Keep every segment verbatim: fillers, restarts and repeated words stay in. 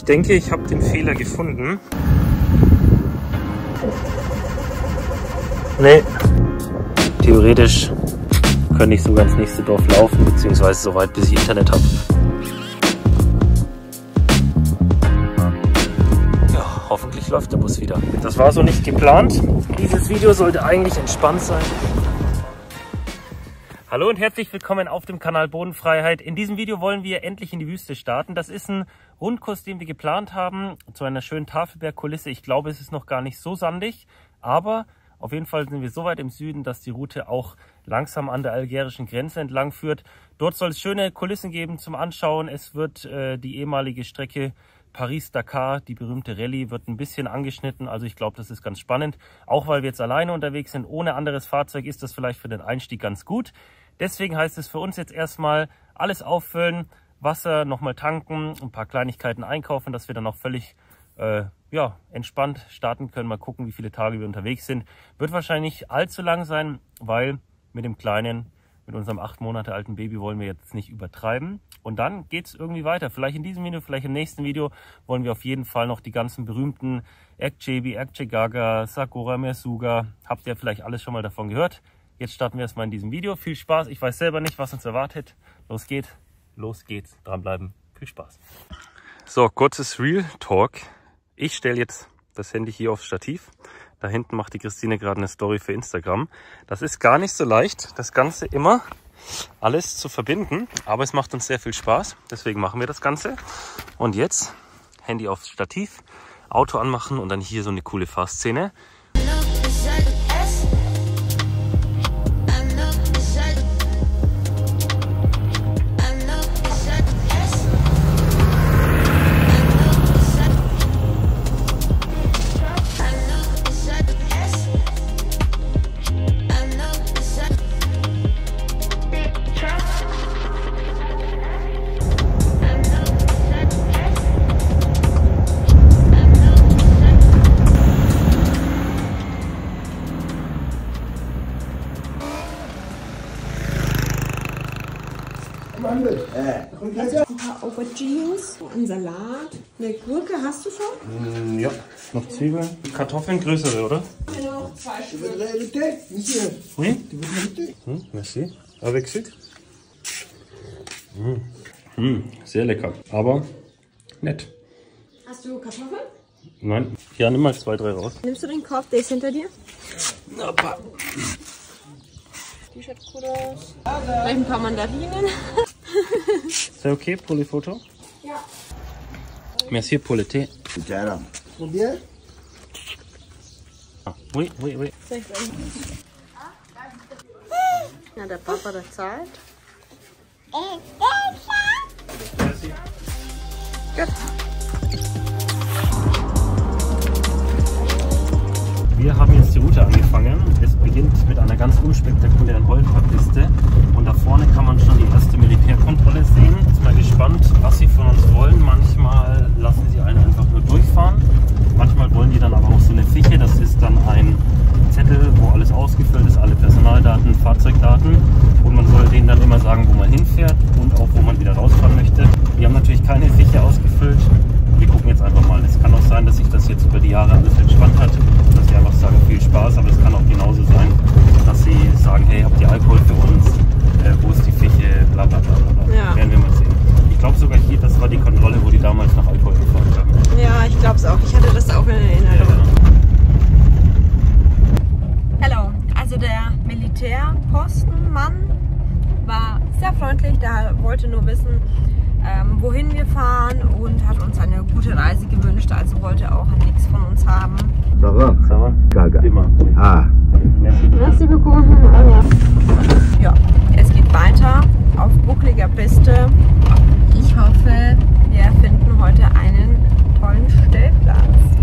denke, ich habe den Fehler gefunden. Nee. Theoretisch könnte ich sogar ins nächste Dorf laufen, beziehungsweise so weit, bis ich Internet habe. Ja, hoffentlich läuft der Bus wieder. Das war so nicht geplant. Dieses Video sollte eigentlich entspannt sein. Hallo und herzlich willkommen auf dem Kanal Bodenfreiheit. In diesem Video wollen wir endlich in die Wüste starten. Das ist ein Rundkurs, den wir geplant haben, zu einer schönen Tafelbergkulisse. Ich glaube, es ist noch gar nicht so sandig, aber auf jeden Fall sind wir so weit im Süden, dass die Route auch langsam an der algerischen Grenze entlang führt. Dort soll es schöne Kulissen geben zum Anschauen. Es wird äh, die ehemalige Strecke Paris-Dakar, die berühmte Rallye, wird ein bisschen angeschnitten. Also ich glaube, das ist ganz spannend. Auch weil wir jetzt alleine unterwegs sind, ohne anderes Fahrzeug, ist das vielleicht für den Einstieg ganz gut. Deswegen heißt es für uns jetzt erstmal alles auffüllen, Wasser nochmal tanken, ein paar Kleinigkeiten einkaufen, dass wir dann auch völlig äh, ja, entspannt starten können. Mal gucken, wie viele Tage wir unterwegs sind. Wird wahrscheinlich nicht allzu lang sein, weil mit dem Kleinen, mit unserem acht Monate alten Baby wollen wir jetzt nicht übertreiben. Und dann geht es irgendwie weiter. Vielleicht in diesem Video, vielleicht im nächsten Video wollen wir auf jeden Fall noch die ganzen berühmten Akjebi, Akjegaga, Sakura, Mersuga. Habt ihr vielleicht alles schon mal davon gehört? Jetzt starten wir erstmal in diesem Video. Viel Spaß. Ich weiß selber nicht, was uns erwartet. Los geht's. Los geht's. Dranbleiben. Viel Spaß. So, kurzes Real Talk. Ich stelle jetzt das Handy hier aufs Stativ. Da hinten macht die Christine gerade eine Story für Instagram. Das ist gar nicht so leicht, das Ganze immer alles zu verbinden. Aber es macht uns sehr viel Spaß. Deswegen machen wir das Ganze. Und jetzt Handy aufs Stativ, Auto anmachen und dann hier so eine coole Fahrszene. Ein paar Aubergines, ein Salat, eine Gurke hast du schon? Mm, ja, noch Zwiebeln. Kartoffeln größere, oder? Genau, zwei Stück. Oui? Hm, merci. Avec sucre? Mm. Mm, sehr lecker, aber nett. Hast du Kartoffeln? Nein, ja, nimm mal zwei, drei raus. Nimmst du den Korb, der ist hinter dir? Opa. Die schaut gut aus. Vielleicht ein paar Mandarinen. Ist das okay pour les photos? Ja. Merci pour le thé. Combien? Ah, oui, oui, oui. Ja, der Papa, der zahlt. Merci. Gut. Wir haben jetzt die Route angefangen. Es beginnt mit einer ganz unspektakulären Rolltrapppiste und da vorne kann man schon die erste Militärkontrolle sehen. Jetzt mal gespannt, was sie von uns wollen. Manchmal lassen sie einen einfach nur durchfahren. Manchmal wollen die dann aber auch so eine Fiche. Das ist dann ein Zettel, wo alles ausgefüllt ist, alle Personaldaten, Fahrzeugdaten. Und man soll denen dann immer sagen, wo man hinfährt und auch wo man wieder rausfahren möchte. Wir haben natürlich keine Fiche ausgefüllt. Wir gucken jetzt einfach mal. Es kann auch sein, dass sich das jetzt über die Jahre alles entspannt hat, dass sie einfach sagen, viel Spaß, aber es kann auch genauso sein, dass sie sagen, hey, habt ihr Alkohol für uns? Äh, wo ist die Fiche? Bla bla bla bla. Ja. Werden wir mal sehen. Ich glaube sogar hier, das war die Kontrolle, wo die damals nach Alkohol gefragt haben. Ja, ich glaube es auch. Ich hatte das auch in Erinnerung. Hallo, also der Militärpostenmann war sehr freundlich, der wollte nur wissen, ähm, wohin wir fahren und hat uns eine gute Reise gewünscht, also wollte auch nichts von uns haben. Ça va? Ça va? Gaga. Immer. Ah. Merci. Merci beaucoup. Ja, es geht weiter auf buckliger Piste. Ich hoffe, wir finden heute einen tollen Stellplatz.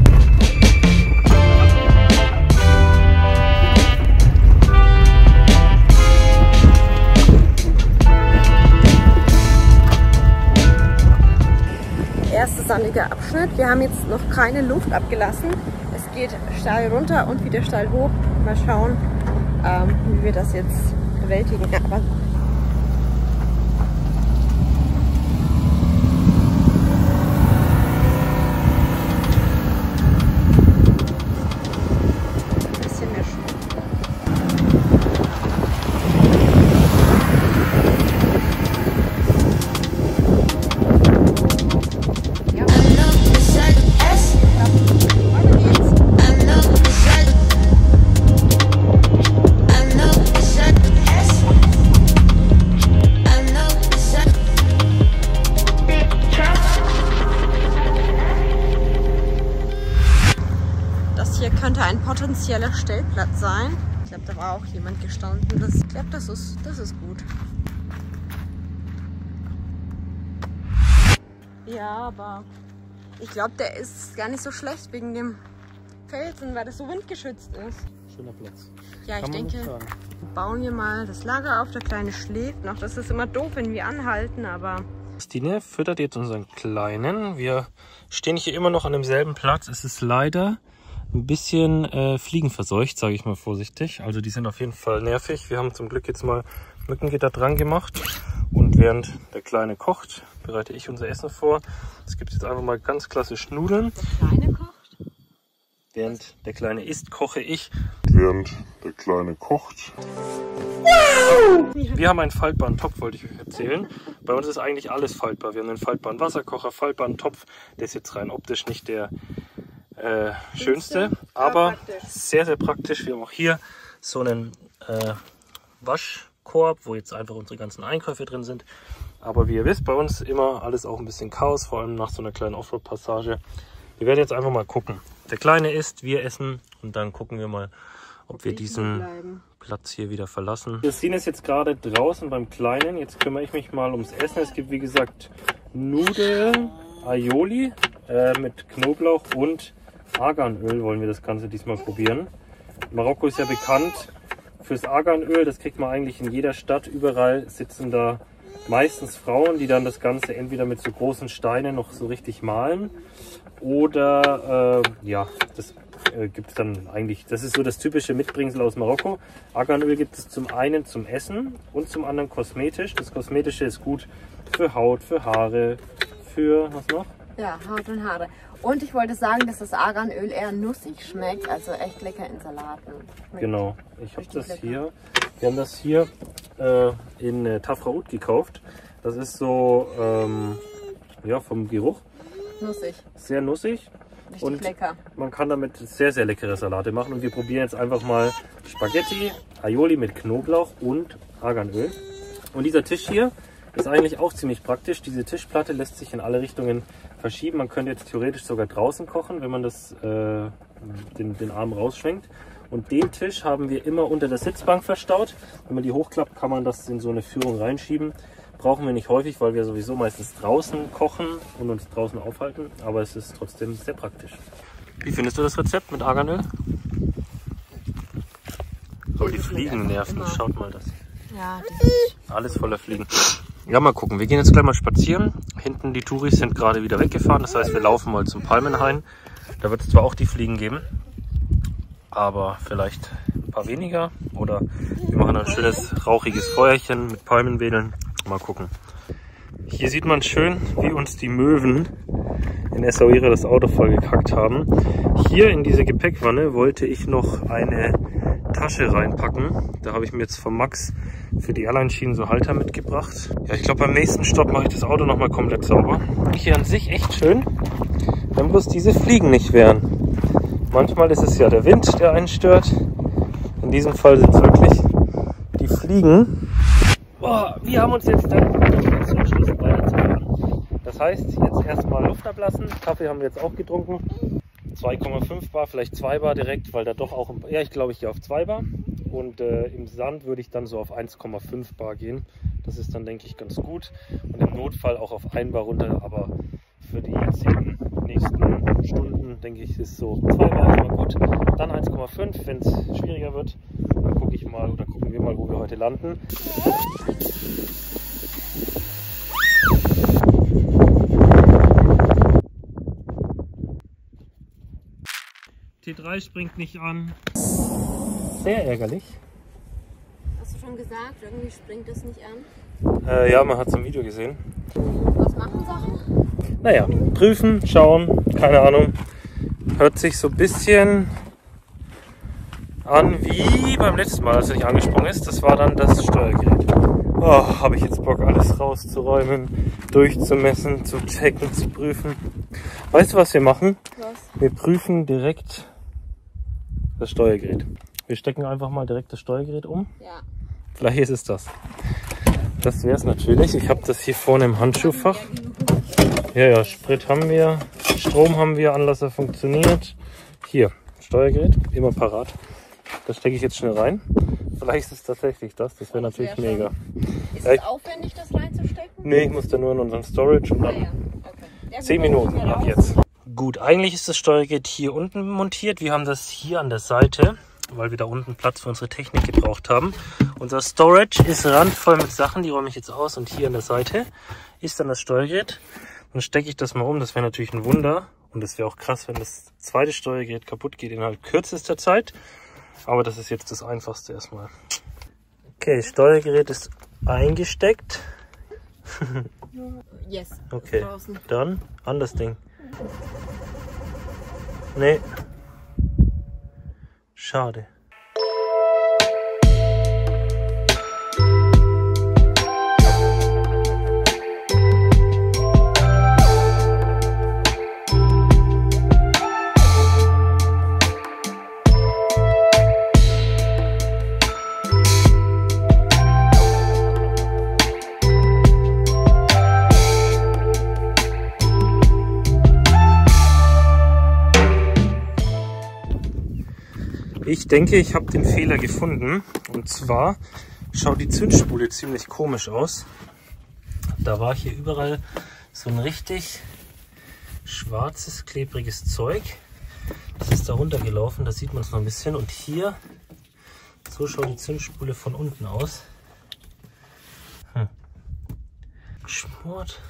Erster sandiger Abschnitt. Wir haben jetzt noch keine Luft abgelassen. Es geht steil runter und wieder steil hoch. Mal schauen, ähm, wie wir das jetzt bewältigen. Aber potenzieller Stellplatz sein. Ich glaube, da war auch jemand gestanden. Das, ich glaube, das ist, das ist gut. Ja, aber ich glaube, der ist gar nicht so schlecht wegen dem Felsen, weil das so windgeschützt ist. Schöner Platz. Ja, ich denke, bauen wir mal das Lager auf. Der Kleine schläft noch. Das ist immer doof, wenn wir anhalten, aber... Christine füttert jetzt unseren Kleinen. Wir stehen hier immer noch an demselben Platz. Es ist leider ein bisschen äh, fliegenverseucht, sage ich mal vorsichtig. Also die sind auf jeden Fall nervig. Wir haben zum Glück jetzt mal Mückengitter dran gemacht. Und während der Kleine kocht, bereite ich unser Essen vor. Es gibt jetzt einfach mal ganz klassisch Nudeln. Der Kleine kocht? Während der Kleine isst, koche ich. Während der Kleine kocht. Wir haben einen faltbaren Topf, wollte ich euch erzählen. Bei uns ist eigentlich alles faltbar. Wir haben einen faltbaren Wasserkocher, faltbaren Topf. Der ist jetzt rein optisch nicht der äh, schönste, aber sehr, sehr praktisch. Wir haben auch hier so einen äh, Waschkorb, wo jetzt einfach unsere ganzen Einkäufe drin sind. Aber wie ihr wisst, bei uns immer alles auch ein bisschen Chaos, vor allem nach so einer kleinen Offroad-Passage. Wir werden jetzt einfach mal gucken. Der Kleine isst, wir essen und dann gucken wir mal, ob wir diesen Platz hier wieder verlassen. Christine ist jetzt gerade draußen beim Kleinen. Jetzt kümmere ich mich mal ums Essen. Es gibt wie gesagt Nudeln, Aioli äh, mit Knoblauch und Arganöl wollen wir das Ganze diesmal probieren. Marokko ist ja bekannt fürs Arganöl. Das kriegt man eigentlich in jeder Stadt. Überall sitzen da meistens Frauen, die dann das Ganze entweder mit so großen Steinen noch so richtig malen oder äh, ja, das äh, gibt es dann eigentlich, das ist so das typische Mitbringsel aus Marokko. Arganöl gibt es zum einen zum Essen und zum anderen kosmetisch. Das Kosmetische ist gut für Haut, für Haare, für was noch? Ja, Haut und Haare. Und ich wollte sagen, dass das Arganöl eher nussig schmeckt, also echt lecker in Salaten. Schmeckt genau, ich habe das lecker. hier. Wir haben das hier äh, in äh, Tafraout gekauft. Das ist so ähm, ja, vom Geruch nussig. Sehr nussig. Richtig und lecker. Man kann damit sehr, sehr leckere Salate machen. Und wir probieren jetzt einfach mal Spaghetti, Aioli mit Knoblauch und Arganöl. Und dieser Tisch hier ist eigentlich auch ziemlich praktisch. Diese Tischplatte lässt sich in alle Richtungen verschieben. Man könnte jetzt theoretisch sogar draußen kochen, wenn man das, äh, den, den Arm rausschwenkt. Und den Tisch haben wir immer unter der Sitzbank verstaut. Wenn man die hochklappt, kann man das in so eine Führung reinschieben. Brauchen wir nicht häufig, weil wir sowieso meistens draußen kochen und uns draußen aufhalten. Aber es ist trotzdem sehr praktisch. Wie findest du das Rezept mit Arganöl? So, die Fliegen nerven. Schaut mal das. Ja, das ist alles voller Fliegen. Ja, mal gucken. Wir gehen jetzt gleich mal spazieren. Hinten die Touris sind gerade wieder weggefahren. Das heißt, wir laufen mal zum Palmenhain. Da wird es zwar auch die Fliegen geben, aber vielleicht ein paar weniger. Oder wir machen ein schönes rauchiges Feuerchen mit Palmenwedeln. Mal gucken. Hier sieht man schön, wie uns die Möwen in Essaouira das Auto vollgekackt haben. Hier in diese Gepäckwanne wollte ich noch eine Tasche reinpacken. Da habe ich mir jetzt von Max für die Airline-Schienen so Halter mitgebracht. Ja, ich glaube, beim nächsten Stopp mache ich das Auto nochmal komplett sauber. Hier an sich echt schön, wenn bloß diese Fliegen nicht wären. Manchmal ist es ja der Wind, der einen stört. In diesem Fall sind es wirklich die Fliegen. Boah, wir haben uns jetzt dann dazu entschlossen, weiterzufahren. Das heißt, jetzt erstmal Luft ablassen. Kaffee haben wir jetzt auch getrunken. zwei Komma fünf Bar, vielleicht zwei Bar direkt, weil da doch auch, im, ja, ich glaube, ich gehe auf zwei Bar. Und äh, im Sand würde ich dann so auf eins Komma fünf Bar gehen. Das ist dann, denke ich, ganz gut. Und im Notfall auch auf ein Bar runter. Aber für die jetzigen nächsten Stunden, denke ich, ist so zwei Bar erstmal gut. Dann eins Komma fünf, wenn es schwieriger wird. Dann gucke ich mal oder gucken wir mal, wo wir heute landen. T drei springt nicht an. Sehr ärgerlich. Hast du schon gesagt, irgendwie springt das nicht an? Äh, ja, man hat es im Video gesehen. Was machen Sachen? Naja, prüfen, schauen, keine Ahnung. Hört sich so ein bisschen an wie beim letzten Mal, als er nicht angesprungen ist. Das war dann das Steuergerät. Oh, habe ich jetzt Bock, alles rauszuräumen, durchzumessen, zu checken, zu prüfen. Weißt du, was wir machen? Was? Wir prüfen direkt das Steuergerät. Wir stecken einfach mal direkt das Steuergerät um. Ja. Vielleicht ist es das. Das wäre es natürlich. Ich habe das hier vorne im Handschuhfach. Ja, ja, Sprit haben wir, Strom haben wir, Anlasser funktioniert. Hier, Steuergerät, immer parat. Das stecke ich jetzt schnell rein. Vielleicht ist es tatsächlich das, das wäre natürlich wär mega. Ist ja, es aufwendig, das reinzustecken? Nee, ich muss da nur in unseren Storage und dann Ah, ja. Okay. Ja, zehn Minuten ab jetzt. Gut, eigentlich ist das Steuergerät hier unten montiert. Wir haben das hier an der Seite, weil wir da unten Platz für unsere Technik gebraucht haben. Unser Storage ist randvoll mit Sachen, die räume ich jetzt aus. Und hier an der Seite ist dann das Steuergerät. Dann stecke ich das mal um, das wäre natürlich ein Wunder. Und das wäre auch krass, wenn das zweite Steuergerät kaputt geht innerhalb kürzester Zeit. Aber das ist jetzt das Einfachste erstmal. Okay, Steuergerät ist eingesteckt. Yes. Okay, Draußen. dann an das Ding. Nee. Schade. Ich denke, ich habe den Fehler gefunden. Und zwar schaut die Zündspule ziemlich komisch aus. Da war hier überall so ein richtig schwarzes, klebriges Zeug. Das ist da runtergelaufen, da sieht man es noch ein bisschen. Und hier, so schaut die Zündspule von unten aus. Hm. Geschmort.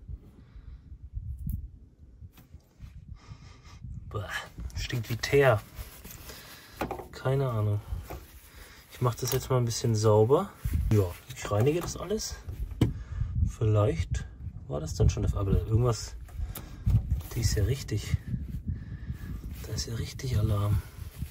Boah, stinkt wie Teer. Keine Ahnung. Ich mache das jetzt mal ein bisschen sauber. Ja, ich reinige das alles. Vielleicht war das dann schon der Fall. Aber irgendwas, die ist ja richtig. Da ist ja richtig Alarm.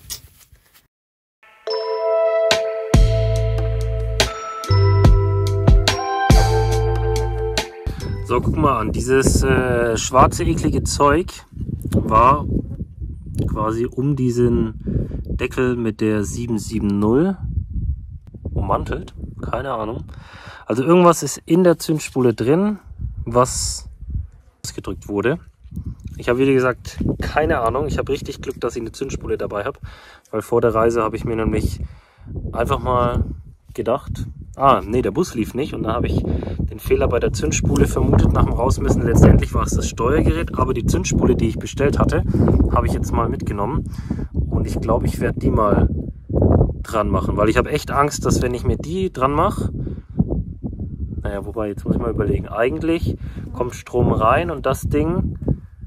So, guck mal an. Dieses äh, schwarze, eklige Zeug war quasi um diesen Deckel mit der sieben sieben null ummantelt. Keine Ahnung. Also irgendwas ist in der Zündspule drin, was ausgedrückt wurde. Ich habe, wie gesagt, keine Ahnung. Ich habe richtig Glück, dass ich eine Zündspule dabei habe. Weil vor der Reise habe ich mir nämlich einfach mal gedacht, ah, nee, der Bus lief nicht. Und dann habe ich den Fehler bei der Zündspule vermutet nach dem Rausmessen. Letztendlich war es das Steuergerät, aber die Zündspule, die ich bestellt hatte, habe ich jetzt mal mitgenommen. Und ich glaube, ich werde die mal dran machen, weil ich habe echt Angst, dass wenn ich mir die dran mache, naja, wobei, jetzt muss ich mal überlegen, eigentlich kommt Strom rein und das Ding,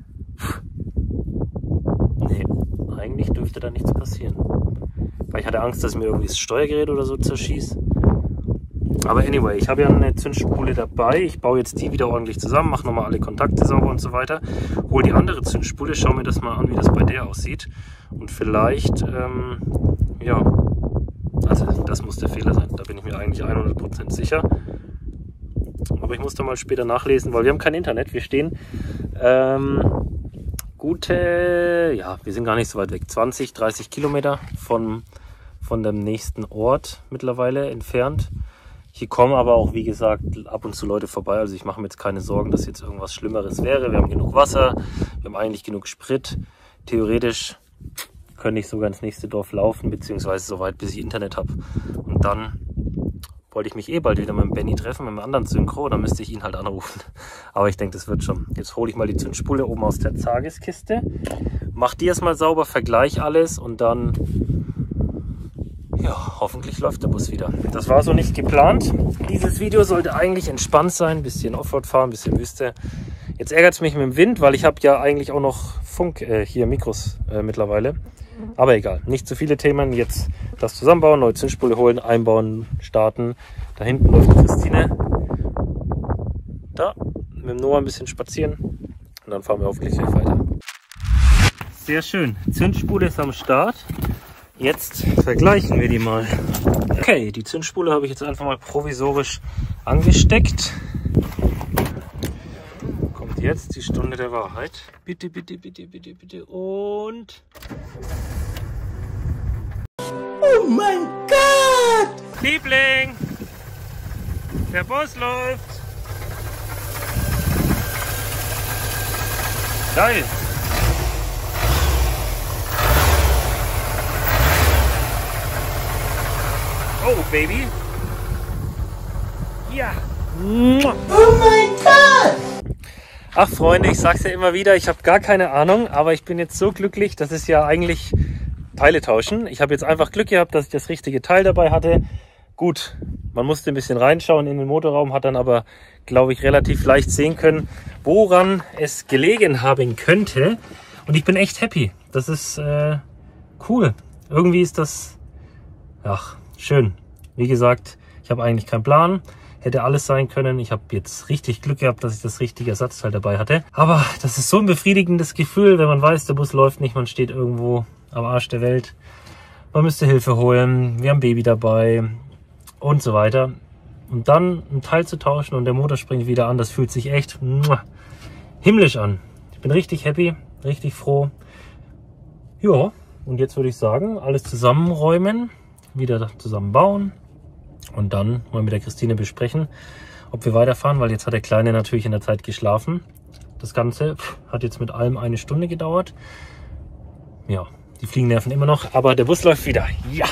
nee, eigentlich dürfte da nichts passieren. Weil ich hatte Angst, dass mir irgendwie das Steuergerät oder so zerschießt. Aber anyway, ich habe ja eine Zündspule dabei. Ich baue jetzt die wieder ordentlich zusammen, mache nochmal alle Kontakte sauber und so weiter. Hole die andere Zündspule, schaue mir das mal an, wie das bei der aussieht. Und vielleicht, ähm, ja, also das muss der Fehler sein. Da bin ich mir eigentlich hundert Prozent sicher. Aber ich muss da mal später nachlesen, weil wir haben kein Internet. Wir stehen ähm, gute, ja, wir sind gar nicht so weit weg. zwanzig, dreißig Kilometer von, von dem nächsten Ort mittlerweile entfernt. Hier kommen aber auch, wie gesagt, ab und zu Leute vorbei. Also ich mache mir jetzt keine Sorgen, dass jetzt irgendwas Schlimmeres wäre. Wir haben genug Wasser, wir haben eigentlich genug Sprit. Theoretisch könnte ich sogar ins nächste Dorf laufen, beziehungsweise so weit, bis ich Internet habe. Und dann wollte ich mich eh bald wieder mit dem Benny treffen, mit einem anderen Synchro. Dann müsste ich ihn halt anrufen. Aber ich denke, das wird schon. Jetzt hole ich mal die Zündspule oben aus der Zageskiste. Mach die erstmal sauber, vergleich alles und dann... ja, hoffentlich läuft der Bus wieder. Das war so nicht geplant. Dieses Video sollte eigentlich entspannt sein. Ein bisschen Offroad fahren, ein bisschen Wüste. Jetzt ärgert es mich mit dem Wind, weil ich habe ja eigentlich auch noch Funk, äh, hier Mikros äh, mittlerweile. Aber egal, nicht zu viele Themen. Jetzt das zusammenbauen, neue Zündspule holen, einbauen, starten. Da hinten läuft Christine. Da, mit dem Noah ein bisschen spazieren. Und dann fahren wir hoffentlich gleich weiter. Sehr schön. Zündspule ist am Start. Jetzt vergleichen wir die mal. Okay, die Zündspule habe ich jetzt einfach mal provisorisch angesteckt. Kommt jetzt die Stunde der Wahrheit. Bitte, bitte, bitte, bitte, bitte. Und... Oh mein Gott! Liebling! Der Bus läuft! Geil! go, baby. Ja. Oh mein Gott! Ach Freunde, ich sag's ja immer wieder, ich habe gar keine Ahnung, aber ich bin jetzt so glücklich, das ist ja eigentlich Teile tauschen. Ich habe jetzt einfach Glück gehabt, dass ich das richtige Teil dabei hatte. Gut, man musste ein bisschen reinschauen in den Motorraum, hat dann aber, glaube ich, relativ leicht sehen können, woran es gelegen haben könnte. Und ich bin echt happy. Das ist äh, cool. Irgendwie ist das, ach, schön. Wie gesagt, ich habe eigentlich keinen Plan. Hätte alles sein können. Ich habe jetzt richtig Glück gehabt, dass ich das richtige Ersatzteil dabei hatte. Aber das ist so ein befriedigendes Gefühl, wenn man weiß, der Bus läuft nicht, man steht irgendwo am Arsch der Welt. Man müsste Hilfe holen, wir haben Baby dabei und so weiter. Und dann ein Teil zu tauschen und der Motor springt wieder an, das fühlt sich echt himmlisch an. Ich bin richtig happy, richtig froh. Ja, und jetzt würde ich sagen, alles zusammenräumen, wieder zusammenbauen. Und dann mal mit der Christine besprechen, ob wir weiterfahren, weil jetzt hat der Kleine natürlich in der Zeit geschlafen. Das Ganze hat jetzt mit allem eine Stunde gedauert. Ja, die Fliegennerven immer noch, aber der Bus läuft wieder. Ja!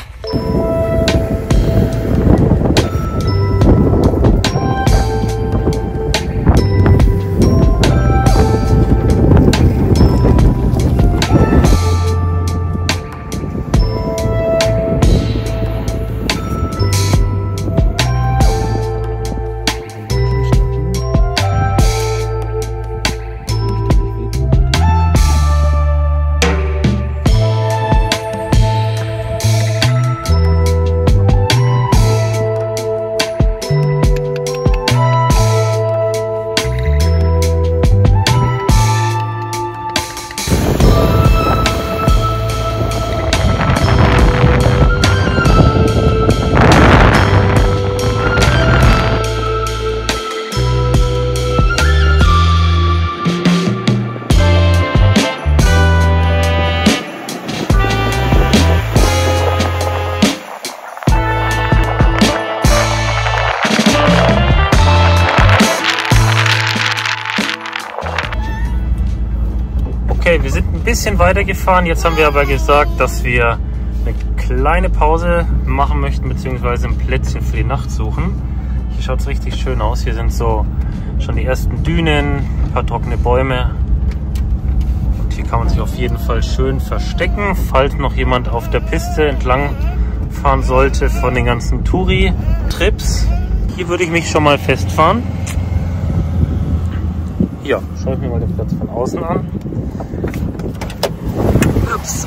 Okay, wir sind ein bisschen weiter gefahren. Jetzt haben wir aber gesagt, dass wir eine kleine Pause machen möchten, beziehungsweise ein Plätzchen für die Nacht suchen. Hier schaut es richtig schön aus. Hier sind so schon die ersten Dünen, ein paar trockene Bäume. Und hier kann man sich auf jeden Fall schön verstecken, falls noch jemand auf der Piste entlang fahren sollte von den ganzen Touri-Trips. Hier würde ich mich schon mal festfahren. Ja, schaue ich mir mal den Platz von außen an. Ups.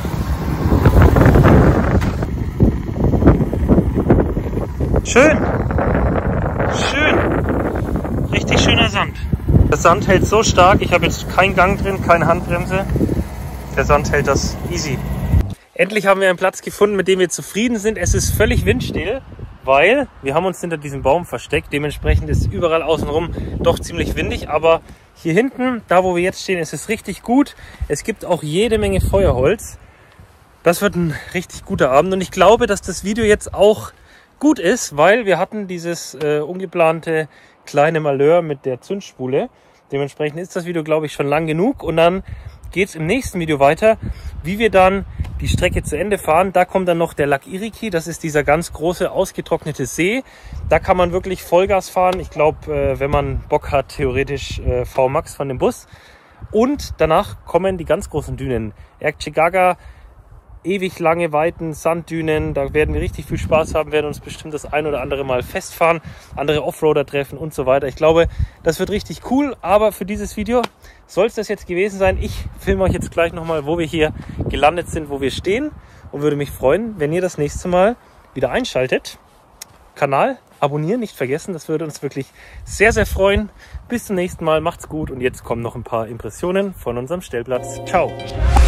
Schön. Schön. Richtig schöner Sand. Der Sand hält so stark. Ich habe jetzt keinen Gang drin, keine Handbremse. Der Sand hält das easy. Endlich haben wir einen Platz gefunden, mit dem wir zufrieden sind. Es ist völlig windstill, weil wir haben uns hinter diesem Baum versteckt. Dementsprechend ist überall außenrum doch ziemlich windig. Aber hier hinten, da wo wir jetzt stehen, ist es richtig gut. Es gibt auch jede Menge Feuerholz. Das wird ein richtig guter Abend. Und ich glaube, dass das Video jetzt auch gut ist, weil wir hatten dieses äh, ungeplante kleine Malheur mit der Zündspule. Dementsprechend ist das Video, glaube ich, schon lang genug. Und dann geht es im nächsten Video weiter, wie wir dann die Strecke zu Ende fahren. Da kommt dann noch der Lac Iriki, das ist dieser ganz große ausgetrocknete See. Da kann man wirklich Vollgas fahren. Ich glaube, äh, wenn man Bock hat, theoretisch äh, V Max von dem Bus. Und danach kommen die ganz großen Dünen. Erkçegaga, ewig lange, weiten Sanddünen. Da werden wir richtig viel Spaß haben, werden uns bestimmt das ein oder andere Mal festfahren, andere Offroader treffen und so weiter. Ich glaube, das wird richtig cool. Aber für dieses Video soll es das jetzt gewesen sein. Ich filme euch jetzt gleich nochmal, wo wir hier gelandet sind, wo wir stehen. Und würde mich freuen, wenn ihr das nächste Mal wieder einschaltet. Kanal abonnieren nicht vergessen. Das würde uns wirklich sehr, sehr freuen. Bis zum nächsten Mal. Macht's gut. Und jetzt kommen noch ein paar Impressionen von unserem Stellplatz. Ciao.